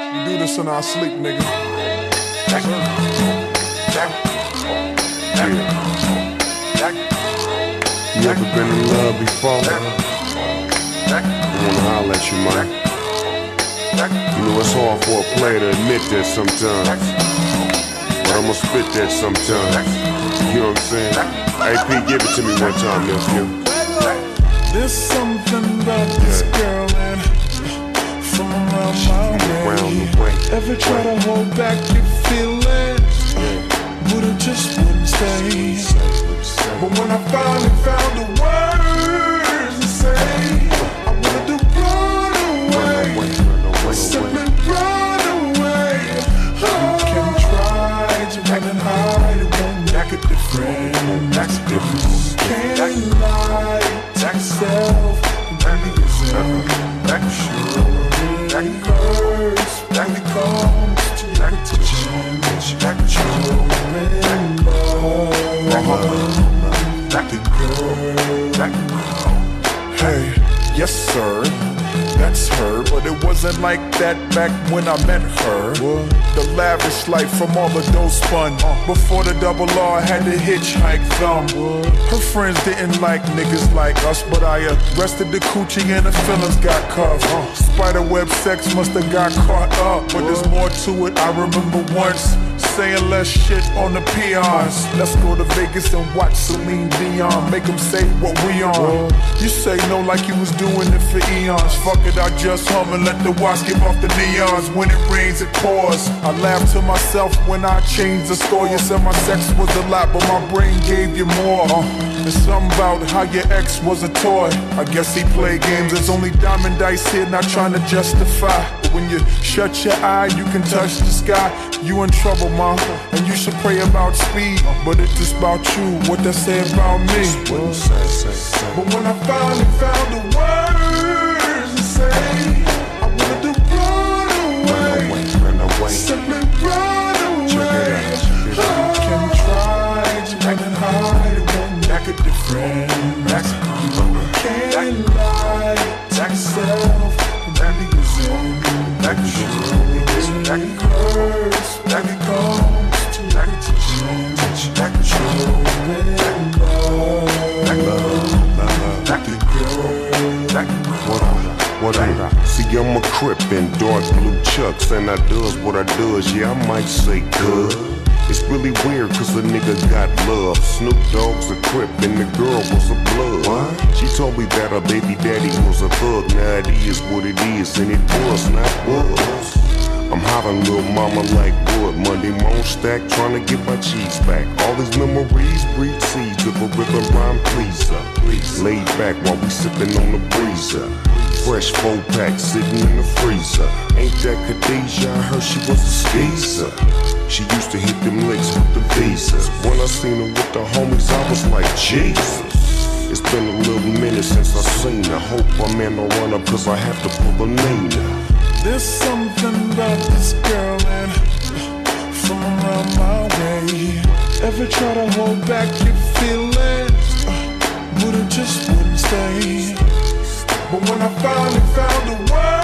We do this in our sleep, nigga. You ever been in love before? I wanna holler at you, man. You know it's hard for a player to admit that sometimes, but I'ma spit that sometimes. You know what I'm saying? Hey P, give it to me one time, nephew. There's something about this girl and from around my way. Ever try to hold back your feelings, but it just wouldn't stay. But when I finally found the words to say, I wanted to run away, simply run away. You can try to run and hide, it won't make a difference. If you can't lie to yourself, baby, I'm sure it hurts when it comes to repetition. Hey, yes sir, that's her, but it wasn't like that back when I met her. The lavish life from all the dough spun. Before the double R had to hitchhike them. Her friends didn't like niggas like us, but I arrested the coochie and the feelings got cuffed. Spiderweb sex must have got caught up, but there's more to it. I remember once saying less shit on the peons. Let's go to Vegas and watch Celine Dion, make them say what we on. You say no like you was doing it for eons. Fuck it, I just hum and let the watch give off the neons. When it rains, it pours. I laugh to myself when I changed the story. You said my sex was a lot, but my brain gave you more. There's something about how your ex was a toy. I guess he played games. There's only diamond dice here, not trying to justify. But when you shut your eye, you can touch the sky. You in trouble, ma, and you should pray about speed. But it's just about you, what they say about me. But when I finally found the words to say, I wanted to run away, simply run away. You can try to run and hide, it won't make a difference. You can't lie to yourself, baby, cause it hurts when it comes to repetition. What up? See, I'm a crip in dark blue chucks, and I does what I does, yeah, I might say good. It's really weird cause a nigga got love. Snoop Dogg's a crip and the girl was a blood. What? She told me that her baby daddy was a thug. Now it is what it is, and it was not was. I'm hollering little mama like wood. Monday morning stack, trying to get my cheese back. All these memories breed seeds of a rhythm rhyme pleaser. Laid back while we sipping on the breezer. Fresh 4-pack sitting in the freezer. Ain't that Khadijah? I heard she was a skeezer. She used to hit them licks with the visas. When I seen her with the homies, I was like, Jesus. It's been a little minute since I seen her. Hope my man don't run up cause I have to pull a Nina. There's something about this girl and from around my way. Ever try to hold back your feelings, but it just wouldn't stay. But when I finally found the word